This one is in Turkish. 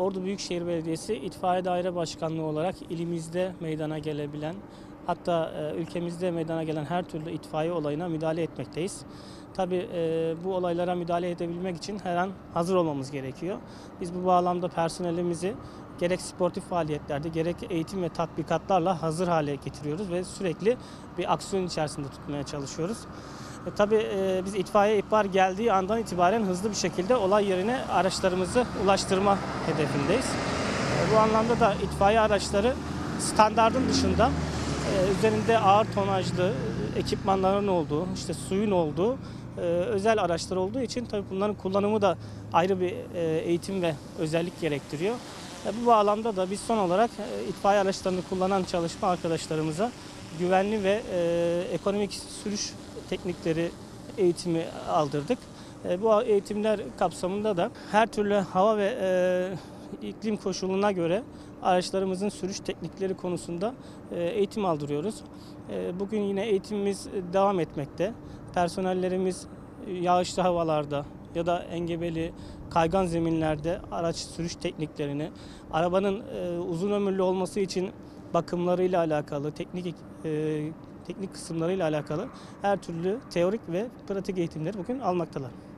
Ordu Büyükşehir Belediyesi İtfaiye Daire Başkanlığı olarak ilimizde meydana gelebilen, hatta ülkemizde meydana gelen her türlü itfaiye olayına müdahale etmekteyiz. Tabii bu olaylara müdahale edebilmek için her an hazır olmamız gerekiyor. Biz bu bağlamda personelimizi gerek sportif faaliyetlerde gerek eğitim ve tatbikatlarla hazır hale getiriyoruz ve sürekli bir aksiyon içerisinde tutmaya çalışıyoruz. Tabii biz itfaiye ihbar geldiği andan itibaren hızlı bir şekilde olay yerine araçlarımızı ulaştırma hedefindeyiz. Bu anlamda da itfaiye araçları standardın dışında üzerinde ağır tonajlı ekipmanların olduğu, işte suyun olduğu özel araçlar olduğu için tabii bunların kullanımı da ayrı bir eğitim ve özellik gerektiriyor. Bu bağlamda da biz son olarak itfaiye araçlarını kullanan çalışma arkadaşlarımıza güvenli ve ekonomik sürüş teknikleri eğitimi aldırdık. Bu eğitimler kapsamında da her türlü hava ve iklim koşuluna göre araçlarımızın sürüş teknikleri konusunda eğitim aldırıyoruz. Bugün yine eğitimimiz devam etmekte. Personellerimiz yağışlı havalarda ya da engebeli, kaygan zeminlerde araç sürüş tekniklerini, arabanın uzun ömürlü olması için bakımlarıyla alakalı, teknik kısımlarıyla alakalı her türlü teorik ve pratik eğitimleri bugün almaktalar.